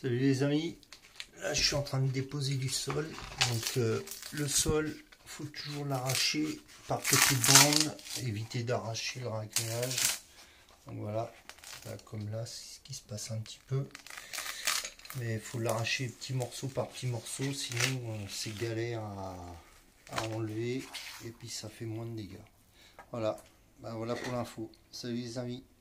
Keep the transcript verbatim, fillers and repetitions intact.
Salut les amis, là je suis en train de déposer du sol, donc euh, le sol, faut toujours l'arracher par petites bandes, éviter d'arracher le raclage. Donc voilà, là, comme là c'est ce qui se passe un petit peu, mais il faut l'arracher petit morceau par petit morceau, sinon euh, c'est galère à, à enlever et puis ça fait moins de dégâts. Voilà, ben voilà pour l'info. Salut les amis.